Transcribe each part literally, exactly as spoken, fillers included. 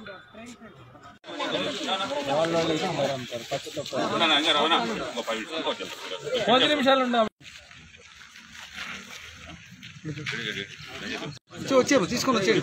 నిమిషాలు వచ్చారు తీసుకొని వచ్చారు.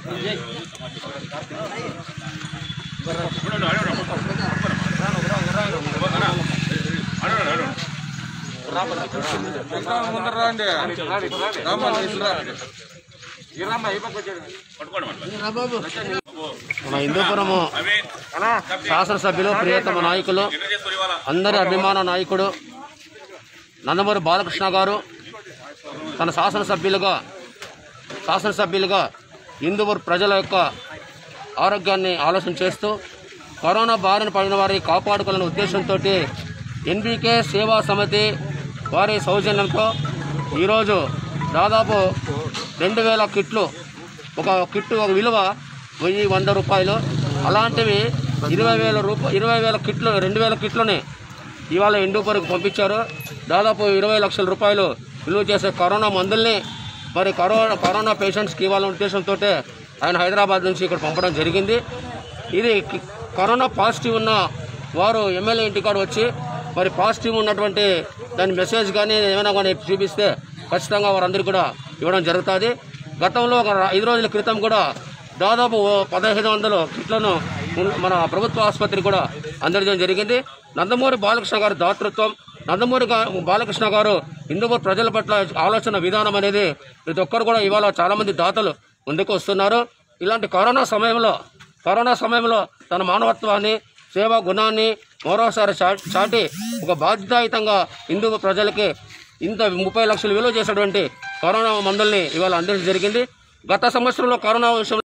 మన హిందూపురము శాసనసభ్యులు ప్రియతమ నాయకులు అందరి అభిమాన నాయకుడు నందమూరి బాలకృష్ణ గారు తన శాసనసభ్యులుగా శాసనసభ్యులుగా హిందూపూర్ ప్రజల యొక్క ఆరోగ్యాన్ని ఆలోచన చేస్తూ కరోనా బారిన పడిన వారిని కాపాడుకోవాలనే ఉద్దేశంతో ఎన్బీకే సేవా సమితి వారి సౌజన్యంతో ఈరోజు దాదాపు రెండు వేల కిట్లు ఒక కిట్టు ఒక విలువ వెయ్యి వంద రూపాయలు అలాంటివి ఇరవై వేల రూపాయ ఇరవై వేల కిట్లు రెండు వేల కిట్లని ఇవాళ హిందూపూర్కి పంపించారు. దాదాపు ఇరవై లక్షల రూపాయలు విలువ చేసే కరోనా మందుల్ని మరి కరోనా కరోనా పేషెంట్స్కి ఇవ్వాలనే ఉద్దేశంతో ఆయన హైదరాబాద్ నుంచి ఇక్కడ పంపడం జరిగింది. ఇది కరోనా పాజిటివ్ ఉన్న వారు ఎమ్మెల్యే ఇంటికాడ వచ్చి మరి పాజిటివ్ ఉన్నటువంటి దాని మెసేజ్ కానీ ఏమైనా కానీ చూపిస్తే ఖచ్చితంగా వారందరికీ కూడా ఇవ్వడం జరుగుతుంది. గతంలో ఒక ఐదు రోజుల క్రితం కూడా దాదాపు పదహైదు వందల కిట్లను మన ప్రభుత్వ ఆసుపత్రికి కూడా అందజేయడం జరిగింది. నందమూరి బాలకృష్ణ గారి దాతృత్వం, నందమూరి బాలకృష్ణ గారు హిందూపూర్ ప్రజల పట్ల ఆలోచన విధానం అనేది ప్రతి ఒక్కరు కూడా ఇవాళ చాలామంది దాతలు ముందుకు వస్తున్నారు. ఇలాంటి కరోనా సమయంలో కరోనా సమయంలో తన మానవత్వాన్ని సేవా గుణాన్ని మరోసారి చాటి ఒక బాధ్యతాయుతంగా హిందూ ప్రజలకి ఇంత ముప్పై లక్షలు విలువ చేసినటువంటి కరోనా మందుల్ని ఇవాళ అందించడం జరిగింది. గత సంవత్సరంలో కరోనా విషయంలో